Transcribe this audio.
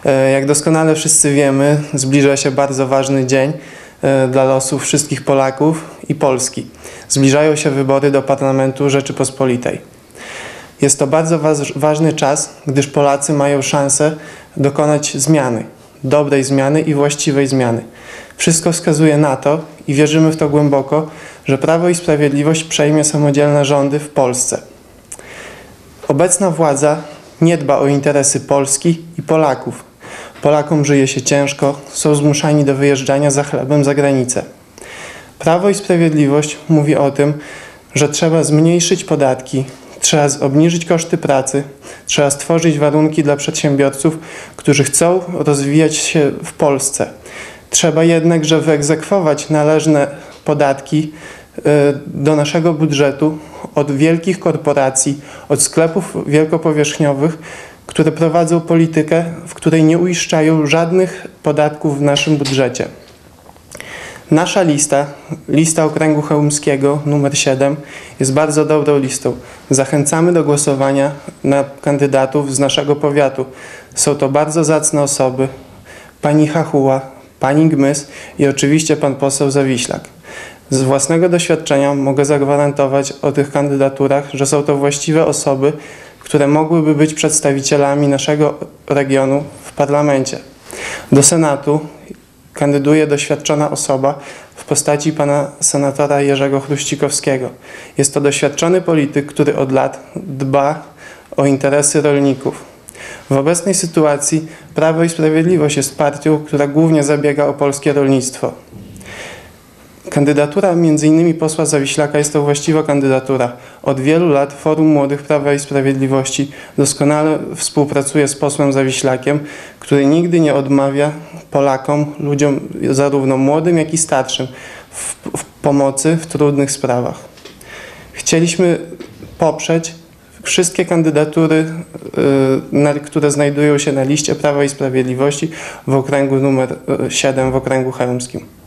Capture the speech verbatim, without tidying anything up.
Jak doskonale wszyscy wiemy, zbliża się bardzo ważny dzień dla losów wszystkich Polaków i Polski. Zbliżają się wybory do Parlamentu Rzeczypospolitej. Jest to bardzo ważny czas, gdyż Polacy mają szansę dokonać zmiany, dobrej zmiany i właściwej zmiany. Wszystko wskazuje na to i wierzymy w to głęboko, że Prawo i Sprawiedliwość przejmie samodzielne rządy w Polsce. Obecna władza nie dba o interesy Polski i Polaków. Polakom żyje się ciężko, są zmuszani do wyjeżdżania za chlebem za granicę. Prawo i Sprawiedliwość mówi o tym, że trzeba zmniejszyć podatki, trzeba obniżyć koszty pracy, trzeba stworzyć warunki dla przedsiębiorców, którzy chcą rozwijać się w Polsce. Trzeba jednakże wyegzekwować należne podatki do naszego budżetu od wielkich korporacji, od sklepów wielkopowierzchniowych, które prowadzą politykę, w której nie uiszczają żadnych podatków w naszym budżecie. Nasza lista, lista okręgu chełmskiego numer siedem, jest bardzo dobrą listą. Zachęcamy do głosowania na kandydatów z naszego powiatu. Są to bardzo zacne osoby. Pani Hachuła, pani Gmys i oczywiście pan poseł Zawiślak. Z własnego doświadczenia mogę zagwarantować o tych kandydaturach, że są to właściwe osoby, które mogłyby być przedstawicielami naszego regionu w parlamencie. Do Senatu kandyduje doświadczona osoba w postaci pana senatora Jerzego Chruścikowskiego. Jest to doświadczony polityk, który od lat dba o interesy rolników. W obecnej sytuacji Prawo i Sprawiedliwość jest partią, która głównie zabiega o polskie rolnictwo. Kandydatura między innymi posła Zawiślaka jest to właściwa kandydatura. Od wielu lat Forum Młodych Prawa i Sprawiedliwości doskonale współpracuje z posłem Zawiślakiem, który nigdy nie odmawia Polakom, ludziom zarówno młodym, jak i starszym w, w pomocy w trudnych sprawach. Chcieliśmy poprzeć wszystkie kandydatury, yy, które znajdują się na liście Prawa i Sprawiedliwości w okręgu numer siedem, w okręgu chełmskim.